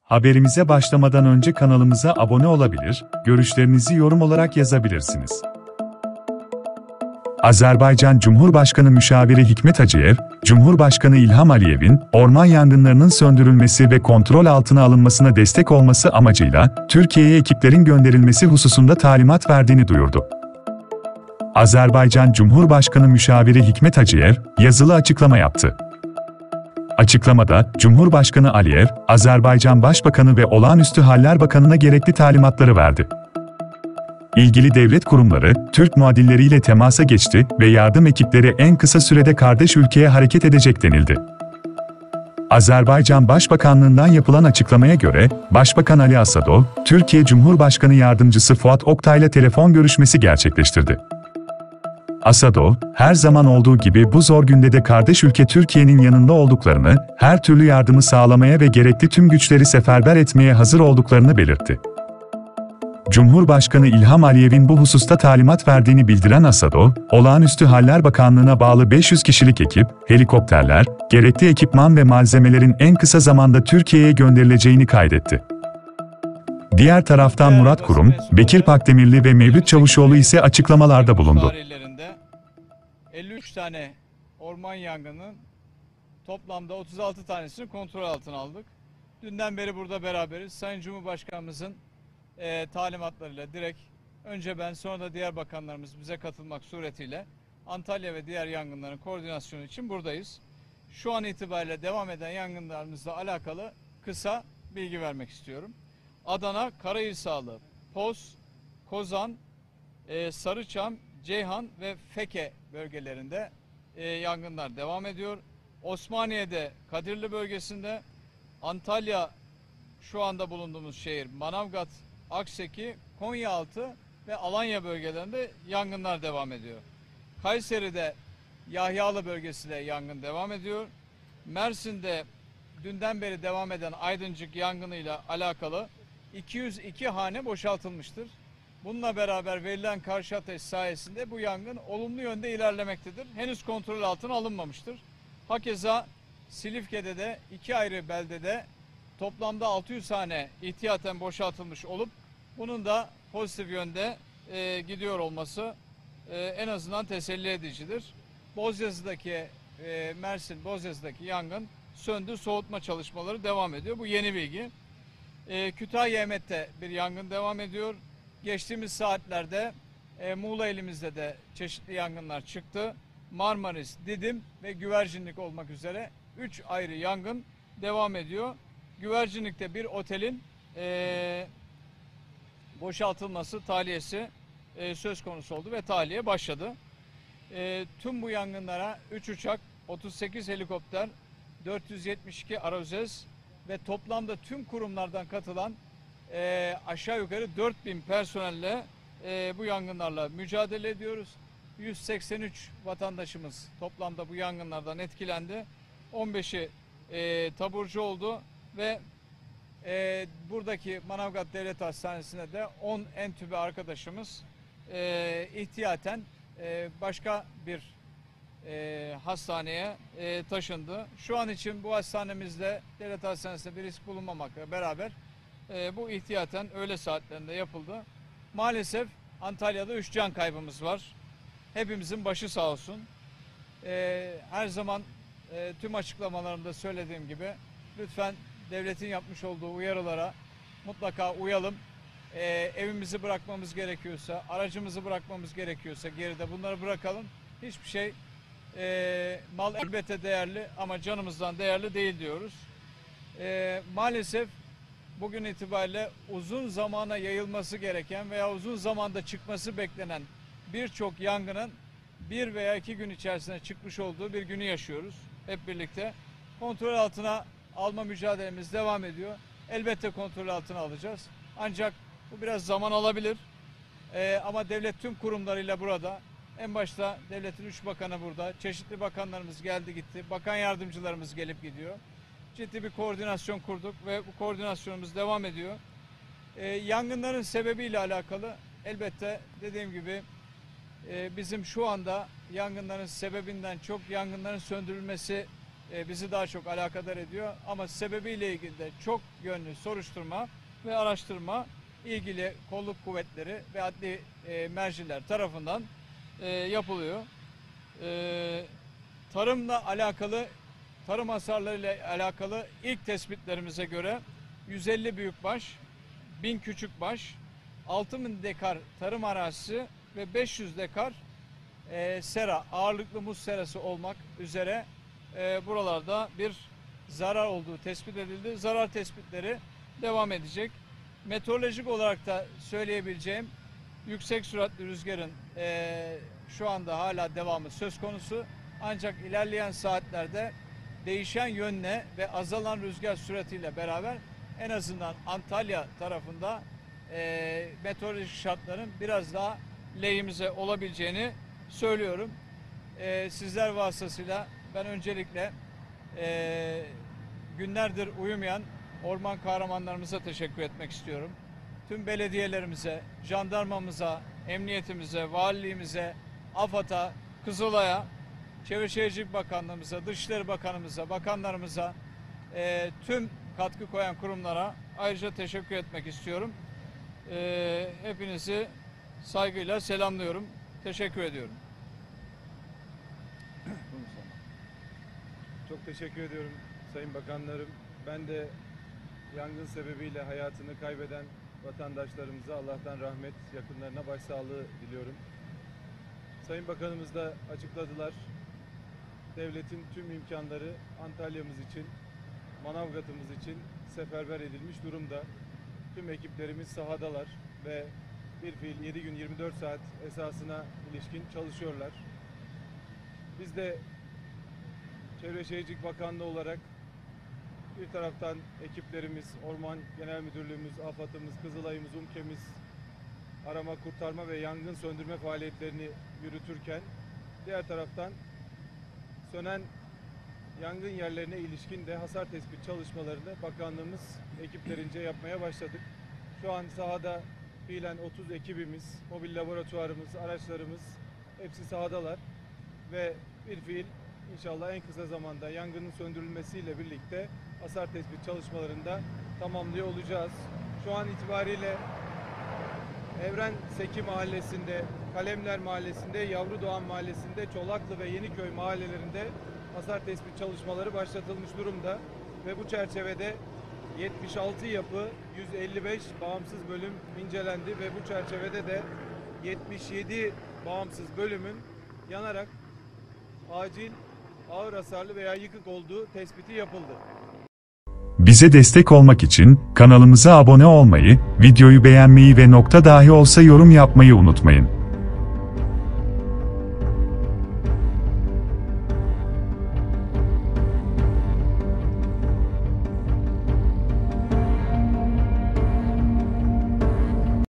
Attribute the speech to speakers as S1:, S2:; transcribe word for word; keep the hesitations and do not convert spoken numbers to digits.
S1: Haberimize başlamadan önce kanalımıza abone olabilir, görüşlerinizi yorum olarak yazabilirsiniz. Azerbaycan Cumhurbaşkanı Müşaviri Hikmet Hacıyev, Cumhurbaşkanı İlham Aliyev'in orman yangınlarının söndürülmesi ve kontrol altına alınmasına destek olması amacıyla Türkiye'ye ekiplerin gönderilmesi hususunda talimat verdiğini duyurdu. Azerbaycan Cumhurbaşkanı Müşaviri Hikmet Hacıyev, yazılı açıklama yaptı. Açıklamada, Cumhurbaşkanı Aliyev, Azerbaycan Başbakanı ve Olağanüstü Haller Bakanı'na gerekli talimatları verdi. İlgili devlet kurumları, Türk muadilleriyle temasa geçti ve yardım ekipleri en kısa sürede kardeş ülkeye hareket edecek denildi. Azerbaycan Başbakanlığından yapılan açıklamaya göre, Başbakan Ali Asadov, Türkiye Cumhurbaşkanı Yardımcısı Fuat Oktay'la telefon görüşmesi gerçekleştirdi. Asadov, her zaman olduğu gibi bu zor günde de kardeş ülke Türkiye'nin yanında olduklarını, her türlü yardımı sağlamaya ve gerekli tüm güçleri seferber etmeye hazır olduklarını belirtti. Cumhurbaşkanı İlham Aliyev'in bu hususta talimat verdiğini bildiren Asadov, Olağanüstü Haller Bakanlığı'na bağlı beş yüz kişilik ekip, helikopterler, gerekli ekipman ve malzemelerin en kısa zamanda Türkiye'ye gönderileceğini kaydetti. Diğer taraftan Murat Kurum, Bekir Pakdemirli ve Mevlüt Çavuşoğlu ise açıklamalarda bulundu.
S2: elli üç tane orman yangının toplamda otuz altı tanesini kontrol altına aldık. Dünden beri burada beraberiz. Sayın Cumhurbaşkanımızın e, talimatlarıyla direkt önce ben sonra da diğer bakanlarımız bize katılmak suretiyle Antalya ve diğer yangınların koordinasyonu için buradayız. Şu an itibariyle devam eden yangınlarımızla alakalı kısa bilgi vermek istiyorum. Adana, Karahisarlı, Poz, Kozan, e, Sarıçam, Ceyhan ve Feke bölgelerinde e, yangınlar devam ediyor. Osmaniye'de Kadirli bölgesinde, Antalya şu anda bulunduğumuz şehir, Manavgat, Akseki, Konyaaltı ve Alanya bölgelerinde yangınlar devam ediyor. Kayseri'de Yahyalı bölgesinde yangın devam ediyor. Mersin'de dünden beri devam eden Aydıncık yangınıyla alakalı iki yüz iki hane boşaltılmıştır. Bununla beraber verilen karşı ateş sayesinde bu yangın olumlu yönde ilerlemektedir. Henüz kontrol altına alınmamıştır. Hakeza Silifke'de de iki ayrı beldede toplamda altı yüz hane ihtiyaten boşaltılmış olup bunun da pozitif yönde e, gidiyor olması e, en azından teselli edicidir. Bozyazı'daki e, Mersin Bozyazı'daki yangın söndü, soğutma çalışmaları devam ediyor. Bu yeni bilgi. E, Kütahya Emet'te bir yangın devam ediyor. Geçtiğimiz saatlerde e, Muğla ilimizde de çeşitli yangınlar çıktı. Marmaris, Didim ve Güvercinlik olmak üzere üç ayrı yangın devam ediyor. Güvercinlik'te bir otelin e, boşaltılması, tahliyesi e, söz konusu oldu ve tahliye başladı. E, tüm bu yangınlara üç uçak, otuz sekiz helikopter, dört yüz yetmiş iki arazöz ve toplamda tüm kurumlardan katılan e, aşağı yukarı dört bin personelle e, bu yangınlarla mücadele ediyoruz. yüz seksen üç vatandaşımız toplamda bu yangınlardan etkilendi. on beşi e, taburcu oldu ve e, buradaki Manavgat Devlet Hastanesi'nde de on entübe arkadaşımız e, ihtiyaten e, başka bir e, hastaneye e, taşındı. Şu an için bu hastanemizde devlet hastanesinde bir risk bulunmamakla beraber e, bu ihtiyaten öğle saatlerinde yapıldı. Maalesef Antalya'da üç can kaybımız var. Hepimizin başı sağ olsun. E, her zaman e, tüm açıklamalarımda söylediğim gibi lütfen devletin yapmış olduğu uyarılara mutlaka uyalım. E, evimizi bırakmamız gerekiyorsa, aracımızı bırakmamız gerekiyorsa geride bunları bırakalım. Hiçbir şey e, mal elbette değerli ama canımızdan değerli değil diyoruz. E, maalesef bugün itibariyle uzun zamana yayılması gereken veya uzun zamanda çıkması beklenen birçok yangının bir veya iki gün içerisinde çıkmış olduğu bir günü yaşıyoruz hep birlikte. Kontrol altına alma mücadelemiz devam ediyor. Elbette kontrol altına alacağız. Ancak bu biraz zaman alabilir. Ee, ama devlet tüm kurumlarıyla burada. En başta devletin üç bakanı burada. Çeşitli bakanlarımız geldi gitti. Bakan yardımcılarımız gelip gidiyor. Ciddi bir koordinasyon kurduk ve bu koordinasyonumuz devam ediyor. Ee, yangınların sebebiyle alakalı elbette dediğim gibi e, bizim şu anda yangınların sebebinden çok yangınların söndürülmesi e, bizi daha çok alakadar ediyor. Ama sebebiyle ilgili de çok yönlü soruşturma ve araştırma ilgili kolluk kuvvetleri ve adli e, merciler tarafından e, yapılıyor. E, tarımla alakalı, tarım hasarlarıyla alakalı ilk tespitlerimize göre yüz elli büyükbaş, bin küçükbaş, altı bin dekar tarım arazisi ve beş yüz dekar e, sera, ağırlıklı muz serası olmak üzere e, buralarda bir zarar olduğu tespit edildi. Zarar tespitleri devam edecek. Meteorolojik olarak da söyleyebileceğim yüksek süratli rüzgarın e, şu anda hala devamı söz konusu. Ancak ilerleyen saatlerde değişen yönle ve azalan rüzgar süratiyle beraber en azından Antalya tarafında e, meteorolojik şartların biraz daha lehimize olabileceğini söylüyorum. E, sizler vasıtasıyla ben öncelikle e, günlerdir uyumayan orman kahramanlarımıza teşekkür etmek istiyorum. Tüm belediyelerimize, jandarmamıza, emniyetimize, valiliğimize, AFAD'a, Kızılay'a, Çevre Şehircilik Bakanlığımıza, Dışişleri Bakanımıza, bakanlarımıza, e, tüm katkı koyan kurumlara ayrıca teşekkür etmek istiyorum. E, hepinizi saygıyla selamlıyorum. Teşekkür ediyorum.
S3: Çok teşekkür ediyorum Sayın Bakanlarım. Ben de yangın sebebiyle hayatını kaybeden vatandaşlarımıza Allah'tan rahmet, yakınlarına başsağlığı diliyorum. Sayın Bakanımız da açıkladılar. Devletin tüm imkanları Antalya'mız için, Manavgat'ımız için seferber edilmiş durumda. Tüm ekiplerimiz sahadalar ve bir fiil yedi gün yirmi dört saat esasına ilişkin çalışıyorlar. Biz de Çevre Şehircilik Bakanlığı olarak bir taraftan ekiplerimiz, Orman Genel Müdürlüğümüz, AFAD'ımız, Kızılay'ımız, UMKE'miz arama, kurtarma ve yangın söndürme faaliyetlerini yürütürken diğer taraftan sönen yangın yerlerine ilişkin de hasar tespit çalışmalarını bakanlığımız ekiplerince yapmaya başladık. Şu an sahada fiilen otuz ekibimiz, mobil laboratuvarımız, araçlarımız hepsi sahadalar ve bir fiil İnşallah en kısa zamanda yangının söndürülmesiyle birlikte hasar tespit çalışmalarında tamamlıyor olacağız. Şu an itibariyle Evren Seki Mahallesi'nde, Kalemler Mahallesi'nde, Yavrudoğan Mahallesi'nde, Çolaklı ve Yeniköy mahallelerinde hasar tespit çalışmaları başlatılmış durumda. Ve bu çerçevede yetmiş altı yapı, yüz elli beş bağımsız bölüm incelendi ve bu çerçevede de yetmiş yedi bağımsız bölümün yanarak acil, ağır hasarlı veya yıkık olduğu tespiti yapıldı.
S1: Bize destek olmak için kanalımıza abone olmayı, videoyu beğenmeyi ve nokta dahi olsa yorum yapmayı unutmayın.